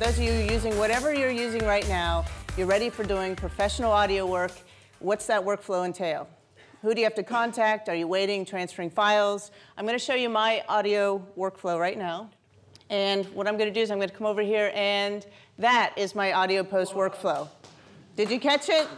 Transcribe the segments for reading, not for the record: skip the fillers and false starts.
those of you using whatever you're using right now, you're ready for doing professional audio work. What's that workflow entail? Who do you have to contact? Are you waiting, transferring files? I'm going to show you my audio workflow right now. And what I'm going to do is I'm going to come over here, and that is my audio post workflow. Did you catch it?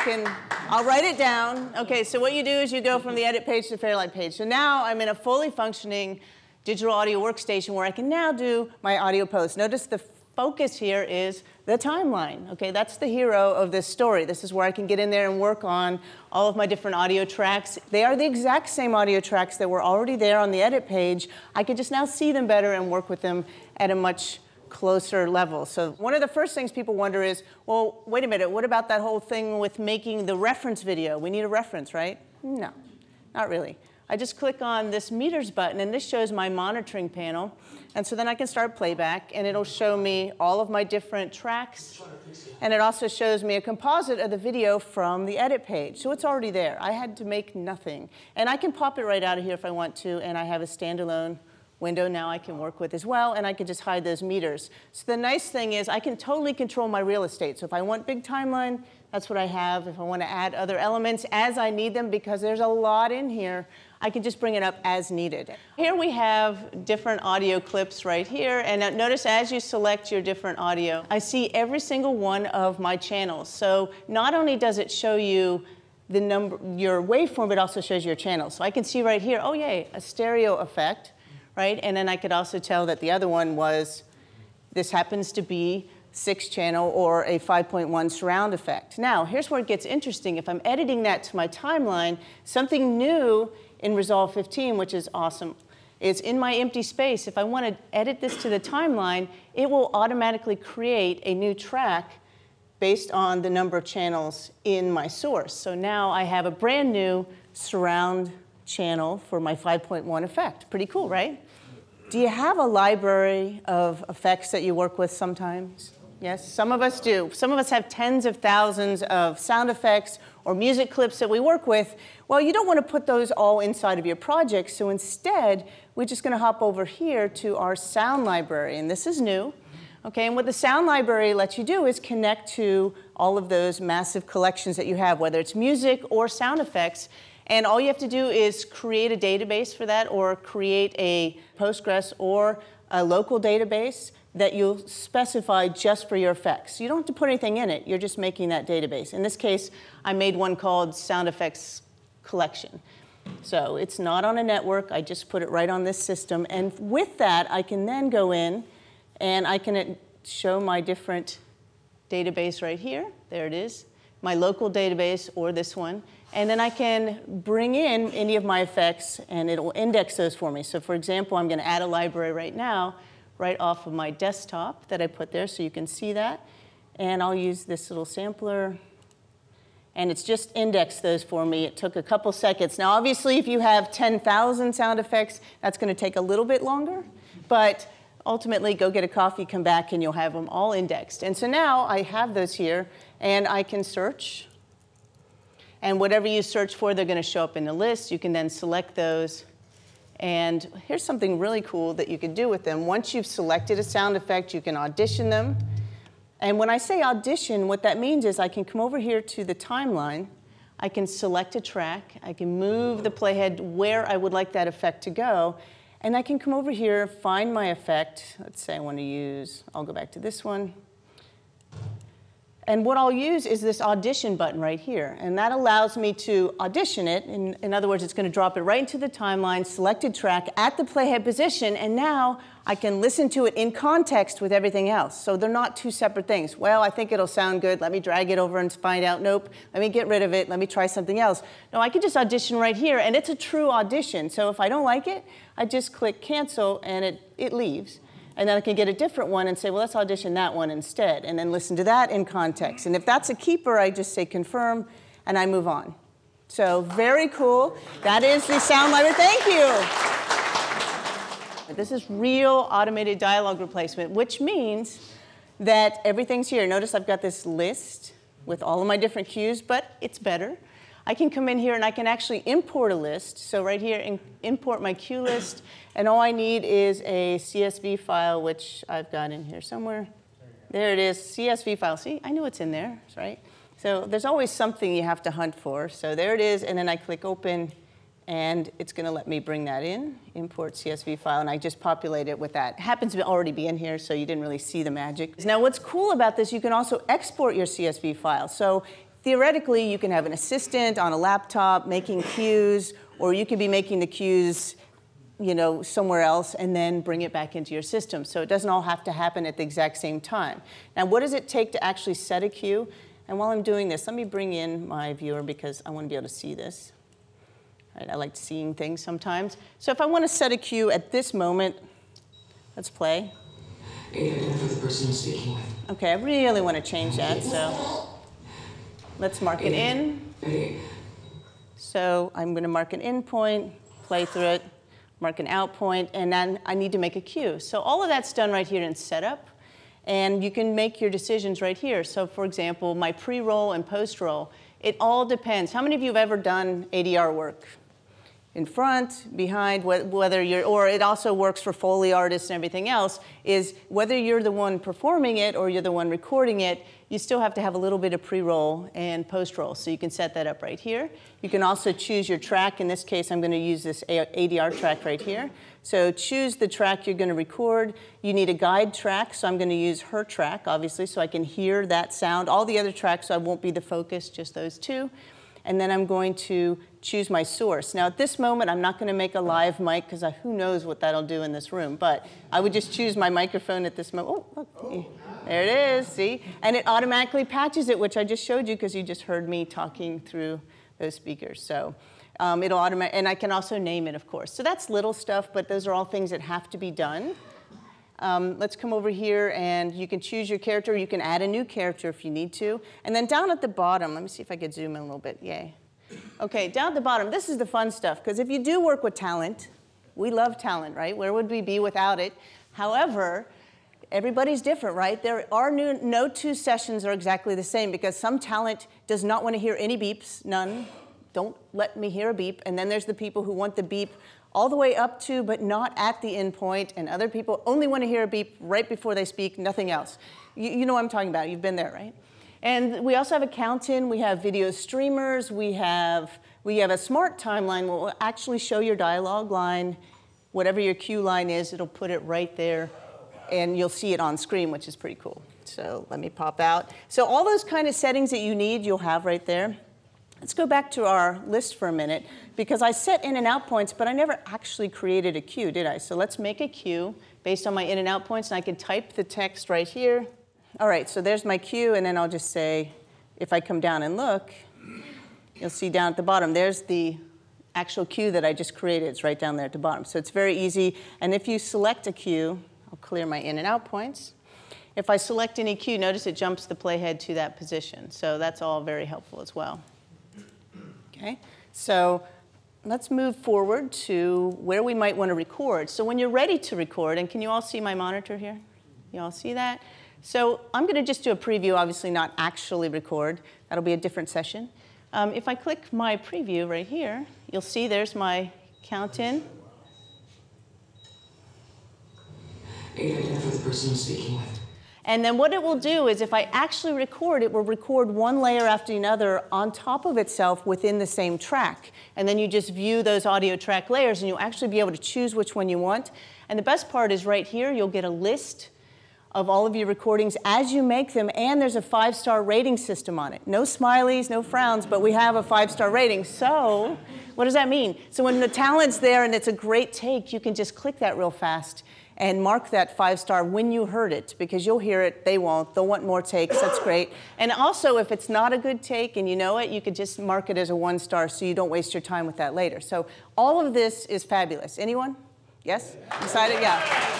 I'll write it down. Okay, so what you do is you go from the edit page to Fairlight page. So now I'm in a fully functioning digital audio workstation where I can now do my audio post. Notice the focus here is the timeline. Okay, that's the hero of this story. This is where I can get in there and work on all of my different audio tracks. They are the exact same audio tracks that were already there on the edit page. I can just now see them better and work with them at a much closer level. So one of the first things people wonder is, well, wait a minute, what about that whole thing with making the reference video? We need a reference, right? No, not really. I just click on this meters button, and this shows my monitoring panel. And so then I can start playback, and it'll show me all of my different tracks. And it also shows me a composite of the video from the edit page. So it's already there. I had to make nothing. And I can pop it right out of here if I want to, and I have a standalone window now I can work with as well, and I can just hide those meters. So the nice thing is I can totally control my real estate. So if I want big timeline, that's what I have. If I want to add other elements as I need them, because there's a lot in here, I can just bring it up as needed. Here we have different audio clips right here, and notice as you select your different audio, I see every single one of my channels. So not only does it show you the number, your waveform, but also shows your channels. So I can see right here, oh yay, a stereo effect. Right? And then I could also tell that the other one was, this happens to be 6-channel or a 5.1 surround effect. Now, here's where it gets interesting. If I'm editing that to my timeline, something new in Resolve 15, which is awesome, is in my empty space. If I want to edit this to the timeline, it will automatically create a new track based on the number of channels in my source. So now I have a brand new surround channel for my 5.1 effect. Pretty cool, right? Do you have a library of effects that you work with sometimes? Yes, some of us do. Some of us have tens of thousands of sound effects or music clips that we work with. Well, you don't want to put those all inside of your project, so instead, we're just going to hop over here to our sound library, and this is new. Okay, and what the sound library lets you do is connect to all of those massive collections that you have, whether it's music or sound effects. And all you have to do is create a database for that, or create a Postgres or a local database that you'll specify just for your effects. You don't have to put anything in it. You're just making that database. In this case, I made one called Sound Effects Collection. So it's not on a network. I just put it right on this system. And with that, I can then go in, and I can show my different database right here. There it is. My local database or this one. And then I can bring in any of my effects, and it will index those for me. So for example, I'm going to add a library right now, right off of my desktop that I put there, so you can see that. And I'll use this little sampler, and it's just indexed those for me. It took a couple seconds. Now obviously, if you have 10,000 sound effects, that's going to take a little bit longer. But ultimately, go get a coffee, come back, and you'll have them all indexed. And so now I have those here, and I can search. And whatever you search for, they're going to show up in the list. You can then select those. And here's something really cool that you can do with them. Once you've selected a sound effect, you can audition them. And when I say audition, what that means is I can come over here to the timeline. I can select a track. I can move the playhead where I would like that effect to go. And I can come over here, find my effect. Let's say I want to use, I'll go back to this one. And what I'll use is this audition button right here. And that allows me to audition it. In other words, it's going to drop it right into the timeline, selected track at the playhead position. And now I can listen to it in context with everything else. So they're not two separate things. Well, I think it'll sound good. Let me drag it over and find out. Nope. Let me get rid of it. Let me try something else. No, I can just audition right here. And it's a true audition. So if I don't like it, I just click cancel, and it leaves. And then I can get a different one and say, well, let's audition that one instead, and then listen to that in context. And if that's a keeper, I just say confirm, and I move on. So very cool. That is the sound library. Thank you. This is real automated dialogue replacement, which means that everything's here. Notice I've got this list with all of my different cues, but it's better. I can come in here and I can actually import a list. So right here, import my cue list. And all I need is a CSV file, which I've got in here somewhere. There it is, CSV file. See, I knew it's in there, right? So there's always something you have to hunt for. So there it is, and then I click open, and it's going to let me bring that in, import CSV file, and I just populate it with that. It happens to already be in here, so you didn't really see the magic. Now, what's cool about this, you can also export your CSV file. So theoretically, you can have an assistant on a laptop making cues, or you could be making the cues somewhere else and then bring it back into your system. So it doesn't all have to happen at the exact same time. Now, what does it take to actually set a cue? And while I'm doing this, let me bring in my viewer because I want to be able to see this. Right, I like seeing things sometimes. So if I want to set a cue at this moment, let's play. Identify the person I'm speaking with. Okay, I really want to change that, so let's mark it in. So I'm going to mark an in point, play through it, mark an out point, and then I need to make a cue. So all of that's done right here in setup, and you can make your decisions right here. So for example, my pre-roll and post-roll, it all depends. How many of you have ever done ADR work? In front, behind, whether you're, or it also works for Foley artists and everything else, is whether you're the one performing it or you're the one recording it, you still have to have a little bit of pre-roll and post-roll. So you can set that up right here. You can also choose your track. In this case, I'm going to use this ADR track right here. So choose the track you're going to record. You need a guide track, so I'm going to use her track, obviously, so I can hear that sound. All the other tracks, I won't be the focus, just those two. And then I'm going to choose my source. Now, at this moment, I'm not going to make a live mic, because who knows what that'll do in this room. But I would just choose my microphone at this moment. Oh, look. There it is, see? And it automatically patches it, which I just showed you, because you just heard me talking through those speakers. So it'll automate, and I can also name it, of course. So that's little stuff, but those are all things that have to be done. Let's come over here, and you can choose your character. You can add a new character if you need to. And then down at the bottom, let me see if I could zoom in a little bit. Yay. OK, down at the bottom, this is the fun stuff. Because if you do work with talent, we love talent, right? Where would we be without it? However, everybody's different, right? There are no two sessions are exactly the same, because some talent does not want to hear any beeps, none. Don't let me hear a beep. And then there's the people who want the beep all the way up to, but not at the end point, and other people only want to hear a beep right before they speak, nothing else. You know what I'm talking about. You've been there, right? And we also have a count-in. We have video streamers. We have a smart timeline where we'll actually show your dialogue line. Whatever your cue line is, it'll put it right there, and you'll see it on screen, which is pretty cool. So let me pop out. So all those kind of settings that you need, you'll have right there. Let's go back to our list for a minute, because I set in and out points, but I never actually created a cue, did I? So let's make a cue based on my in and out points, and I can type the text right here. All right, so there's my cue, and then I'll just say, if I come down and look, you'll see down at the bottom, there's the actual cue that I just created. It's right down there at the bottom. So it's very easy, and if you select a cue, I'll clear my in and out points. If I select any cue, notice it jumps the playhead to that position. So that's all very helpful as well. Okay, so let's move forward to where we might want to record. So when you're ready to record, and can you all see my monitor here? You all see that? So I'm going to just do a preview, obviously not actually record. That'll be a different session. If I click my preview right here, you'll see there's my count-in. Identify the person I'm speaking with. And then what it will do is if I actually record, it will record one layer after another on top of itself within the same track. And then you just view those audio track layers, and you'll actually be able to choose which one you want. And the best part is right here, you'll get a list of all of your recordings as you make them, and there's a 5-star rating system on it. No smileys, no frowns, but we have a 5-star rating. So what does that mean? So when the talent's there and it's a great take, you can just click that real fast and mark that 5-star when you heard it, because you'll hear it, they won't, they'll want more takes, that's great. And also, if it's not a good take and you know it, you could just mark it as a 1-star so you don't waste your time with that later. So all of this is fabulous. Anyone? Yes? Excited? Yeah.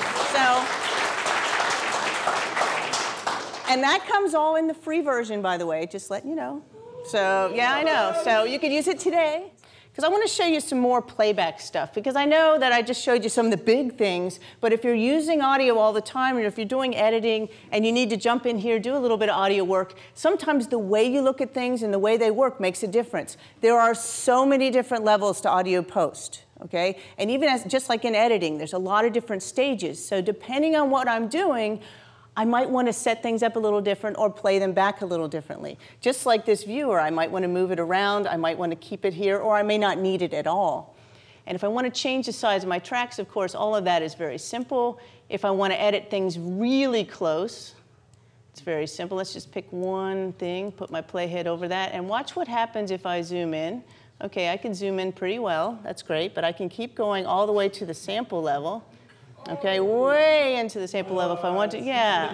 And that comes all in the free version, by the way, just letting you know. So yeah, I know. So you could use it today. Because I want to show you some more playback stuff, because I know that I just showed you some of the big things, but if you're using audio all the time, or if you're doing editing and you need to jump in here, do a little bit of audio work, sometimes the way you look at things and the way they work makes a difference. There are so many different levels to audio post, okay? And even just like in editing, there's a lot of different stages. So depending on what I'm doing, I might want to set things up a little different or play them back a little differently. Just like this viewer, I might want to move it around, I might want to keep it here, or I may not need it at all. And if I want to change the size of my tracks, of course, all of that is very simple. If I want to edit things really close, it's very simple. Let's just pick one thing, put my playhead over that, and watch what happens if I zoom in. Okay, I can zoom in pretty well. That's great, but I can keep going all the way to the sample level. Okay, way into the sample level if I want to. Yeah,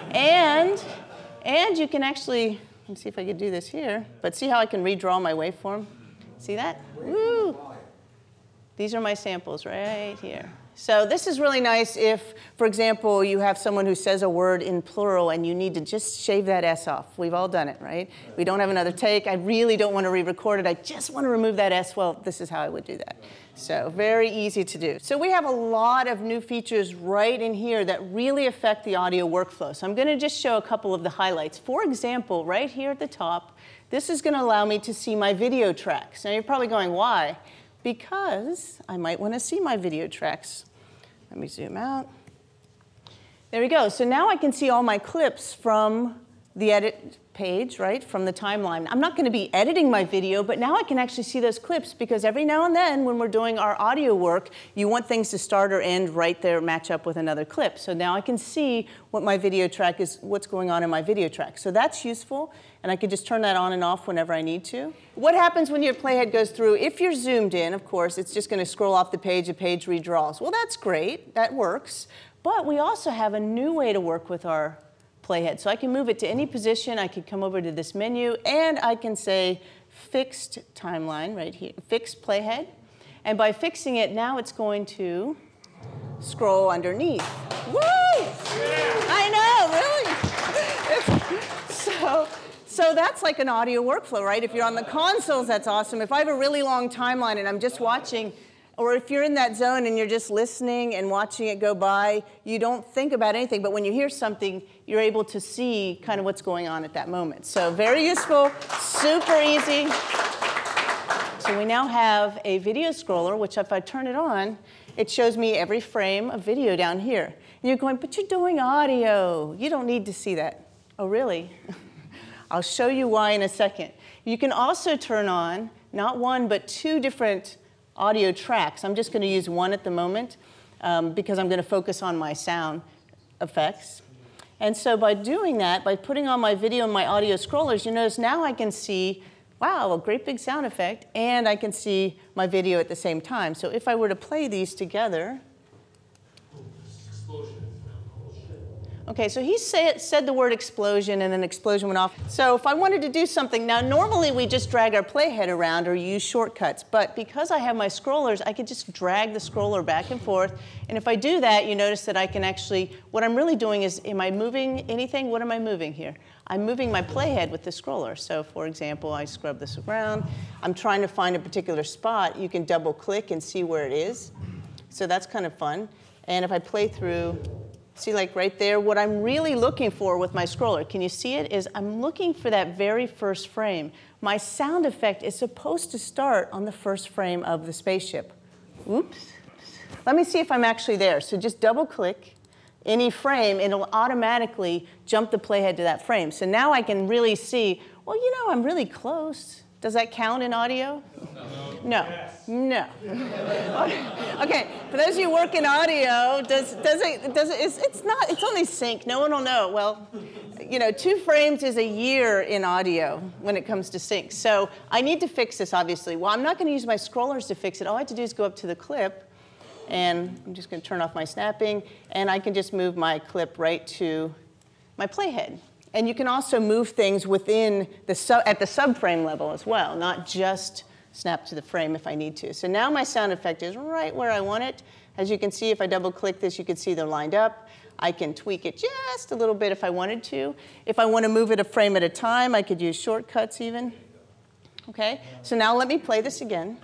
and you can actually, let me see if I can do this here, but see how I can redraw my waveform? See that? Woo! These are my samples right here. So this is really nice if, for example, you have someone who says a word in plural and you need to just shave that S off. We've all done it, right? We don't have another take. I really don't want to re-record it. I just want to remove that S. Well, this is how I would do that. So very easy to do. So we have a lot of new features right in here that really affect the audio workflow. So I'm going to just show a couple of the highlights. For example, right here at the top, this is going to allow me to see my video tracks. Now you're probably going, why? Because I might want to see my video tracks. Let me zoom out. There we go. So now I can see all my clips from the edit page, right, from the timeline. I'm not going to be editing my video, but now I can actually see those clips because every now and then when we're doing our audio work, you want things to start or end right there, match up with another clip. So now I can see what my video track is, what's going on in my video track. So that's useful, and I can just turn that on and off whenever I need to. What happens when your playhead goes through? If you're zoomed in, of course, it's just going to scroll off the page redraws. Well, that's great. That works. But we also have a new way to work with our playhead. So I can move it to any position. I could come over to this menu, and I can say fixed timeline right here, fixed playhead. And by fixing it, now it's going to scroll underneath. Woo! Yeah. I know, really. So that's like an audio workflow, right? If you're on the consoles, that's awesome. If I have a really long timeline and I'm just watching, or if you're in that zone and you're just listening and watching it go by, you don't think about anything, but when you hear something, you're able to see kind of what's going on at that moment. So very useful, super easy. So we now have a video scroller, which if I turn it on, it shows me every frame of video down here. And you're going, but you're doing audio. You don't need to see that. Oh, really? I'll show you why in a second. You can also turn on not one, but two different audio tracks. I'm just going to use one at the moment because I'm going to focus on my sound effects. And so by doing that, by putting on my video and my audio scrollers, you notice now I can see, wow, a great big sound effect, and I can see my video at the same time. So if I were to play these together. Okay, so he said the word explosion, and an explosion went off. So if I wanted to do something, now normally we just drag our playhead around or use shortcuts, but because I have my scrollers, I can just drag the scroller back and forth. And if I do that, you notice that I can actually, what I'm really doing is, am I moving anything? What am I moving here? I'm moving my playhead with the scroller. So for example, I scrub this around. I'm trying to find a particular spot. You can double click and see where it is. So that's kind of fun. And if I play through, see, like right there, what I'm really looking for with my scroller, can you see it, is I'm looking for that very first frame. My sound effect is supposed to start on the first frame of the spaceship. Oops. Let me see if I'm actually there. So just double click any frame, and it'll automatically jump the playhead to that frame. So now I can really see, well, you know, I'm really close. Does that count in audio? No. Yes. No. Okay, for those of you who work in audio, it's only sync. No one will know. Well, you know, 2 frames is a year in audio when it comes to sync. So I need to fix this, obviously. Well, I'm not going to use my scrollers to fix it. All I have to do is go up to the clip, and I'm just going to turn off my snapping, and I can just move my clip right to my playhead. And you can also move things within at the subframe level as well, not just snap to the frame if I need to. So now my sound effect is right where I want it. As you can see, if I double click this, you can see they're lined up. I can tweak it just a little bit if I wanted to. If I want to move it a frame at a time, I could use shortcuts even. Okay, so now let me play this again.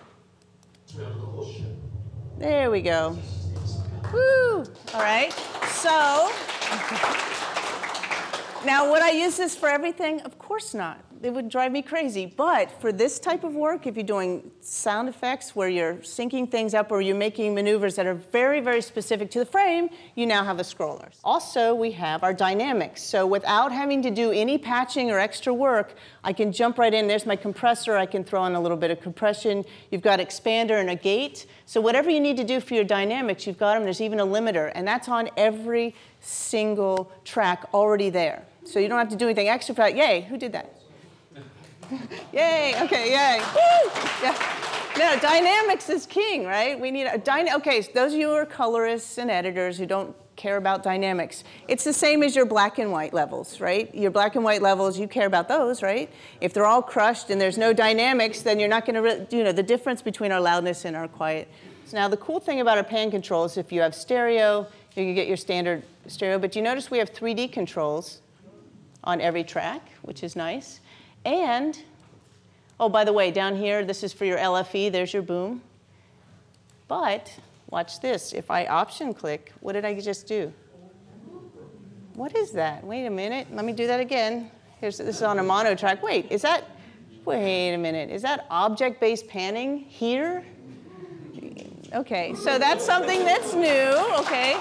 There we go. Woo! All right, so now would I use this for everything? Of course not. it would drive me crazy. But for this type of work, if you're doing sound effects where you're syncing things up or you're making maneuvers that are very, very specific to the frame, you now have a scroller. Also, we have our dynamics. So without having to do any patching or extra work, I can jump right in. There's my compressor. I can throw in a little bit of compression. You've got expander and a gate. So whatever you need to do for your dynamics, you've got them. There's even a limiter. And that's on every single track already there. So you don't have to do anything extra for that. Yay, who did that? Yay, okay, yay. Woo! Yeah. No, dynamics is king, right? We need a okay, so those of you who are colorists and editors who don't care about dynamics, it's the same as your black and white levels, right? Your black and white levels, you care about those, right? If they're all crushed and there's no dynamics, then you're not going to, the difference between our loudness and our quiet. So now the cool thing about our pan controls, if you have stereo, you can get your standard stereo, but you notice we have 3D controls on every track, which is nice. And, oh, by the way, down here, this is for your LFE. There's your boom. But watch this. If I option click, what did I just do? What is that? Wait a minute. Let me do that again. This is on a mono track. Wait a minute. Is that object-based panning here? Okay, so that's something that's new. Okay,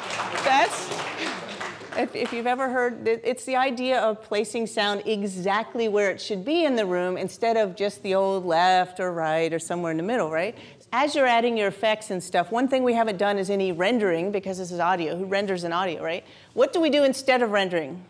if you've ever heard, it's the idea of placing sound exactly where it should be in the room instead of just the old left or right or somewhere in the middle, right? As you're adding your effects and stuff, one thing we haven't done is any rendering because this is audio. Who renders in audio, right? What do we do instead of rendering?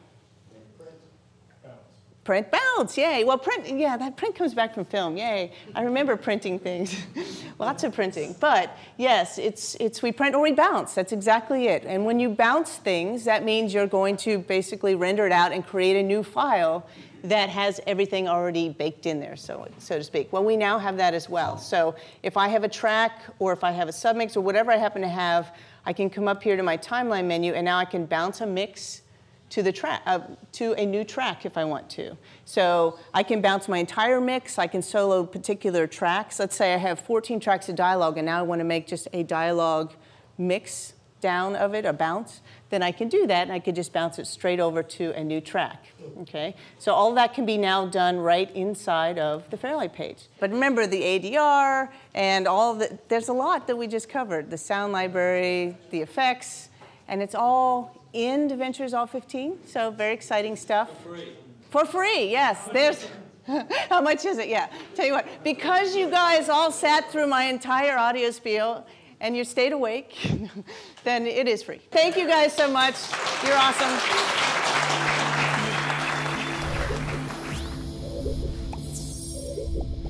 Print bounce, yay. Well, print, yeah, that print comes back from film, yay. I remember printing things, lots of printing. But yes, we print or we bounce, that's exactly it. And when you bounce things, that means you're going to basically render it out and create a new file that has everything already baked in there, so to speak. Well, we now have that as well. So if I have a track or if I have a submix or whatever I happen to have, I can come up here to my timeline menu and now I can bounce a mix to the track, to a new track if I want to. So I can bounce my entire mix. I can solo particular tracks. Let's say I have 14 tracks of dialogue, and now I want to make just a dialogue mix down of it, a bounce. Then I can do that, and I can just bounce it straight over to a new track. Okay. So all of that can be now done right inside of the Fairlight page. But remember the ADR and all of the, there's a lot that we just covered. The sound library, the effects, and it's all in DaVinci Resolve 15, so very exciting stuff. For free. For free, yes. There's, how much is it? Yeah. Tell you what, because you guys all sat through my entire audio spiel and you stayed awake, then it is free. Thank you guys so much. You're awesome.